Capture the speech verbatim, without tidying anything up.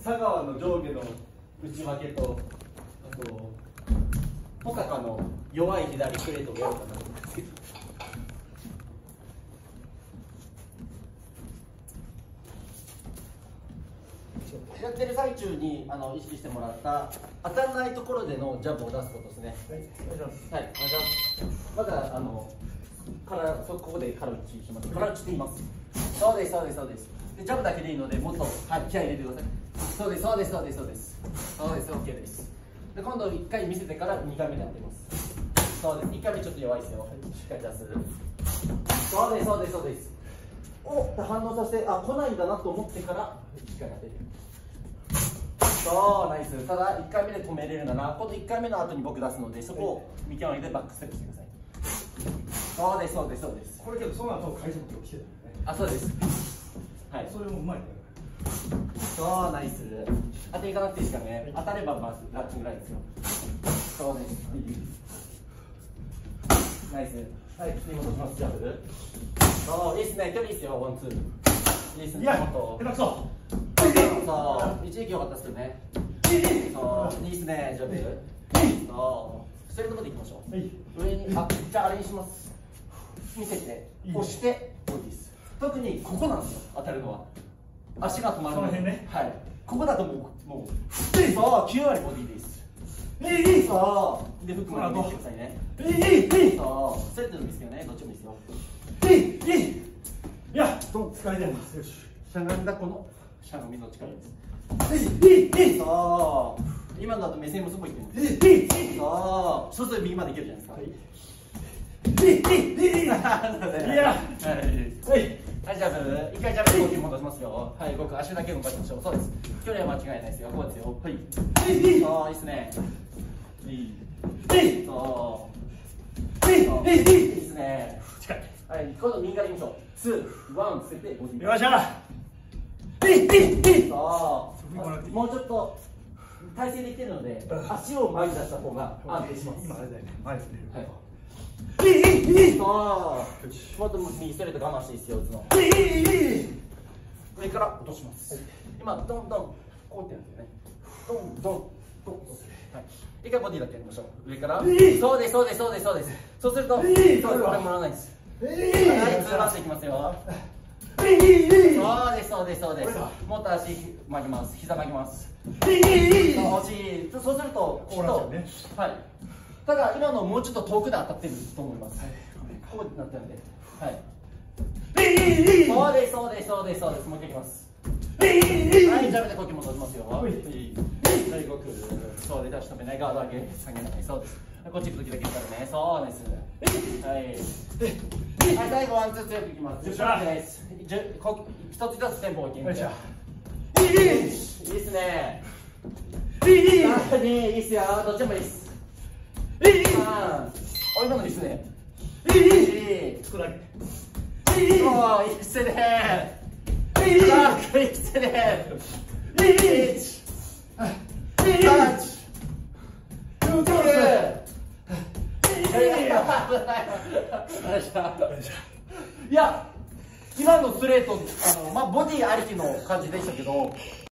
佐川の上下の内訳と、あとポカカの弱い左ストレートをやろうかなと思うんですけど。やってる最中にあの意識してもらった当たらないところでのジャブを出すことですね。はい、お願いします。はい、お願いします。まだあのからそここで空打ちします。空打ちって言います。そうですそうですそうです。でジャブだけでいいのでもっとはい気合い入れてください。そうですそうですそうですそうです。そうです OK です。で今度いっかい見せてからにかいめでやってます。そうです。いっかいめちょっと弱いですよ。しっかり出す。そうですそうですそうです。おっ反応させてあ来ないんだなと思ってからしっかり当てる。そうナイス。ただいっかいめで止めれるなら今度いっかいめの後に僕出すのでそこを見極めてバックステップしてください。そうですそうですそうです。 これけどその後会社も今日来てたよね。 あそうです。はい。 それもうまいね。 そうナイス。当ていかなくていいですからね。当たればまずラッチぐらいですよ。そうです。ナイス。はい。次戻します。ジャブ。そういいですね。距離いいですよ。ワンツー。いいですね。 いやもっと。 下手くそ。 そう一時期良かったですよね。そういいですね。ジャブ。そうストレートまで行きましょう。はい、上にあじゃああれにします。見せて押してボディです。特にここなんですよ。当たるのは足が止まるので、ね、はいここだともうもうそうきゅうわりボディです。えいそうでフックまで見てくださいね。えいそうストレートでもいいですけどね。どっちもいいですよ。えいいやどう疲れてます。よししゃがんだこのしゃがみの力です。そう今のだと目線もすごいいってるんです。そうそうすると右までいけるじゃないですか。はいいやはいはいジャブ一回ジャブで動き戻しますよ。はい僕足だけ動かしましょう。そうです距離は間違いないですよ。こうですよ。はいそういいですね。そういいですね。はい今度右からいきましょう。ツーワン捨ててボディよっしゃそうもうちょっと体勢でいってるので足を前に出した方が安定します。 今あれだよね前ですね。 はいそうもっと右ストレート我慢していいですよ。上から落とします。今どんどんこうやってるんですよね。どんどんどんはい一回ボディだけやりましょう。上からそうですそうですそうですそうです。そうするとそうですこれもらわないです。はいずらしていきますよ。そうですそうですそうです。もっと足曲げます。膝曲げます。惜しい。そうするとこうなっちゃうね。はい。ただ今のもうちょっと遠くで当たってると思います。こうなってるんで。はい。そうですそうですそうですそうです。もう一回いきます。はいジャブで呼吸戻しますよ。はいごくそうで出し止めないガード上げ下げないそうです。こっち行く時だけからね。そうです。はい。はい最後ワンツー強くいきます。じゅっパーセントです。一つ一つテンポを決めて。いいですね。いいですよ。どっちもいいです。いいあ今のいいですね。いいつくだけ。いいそういいですね。いいいいですね。いいいいいや今のストレートあのまあボディありきの感じでしたけど。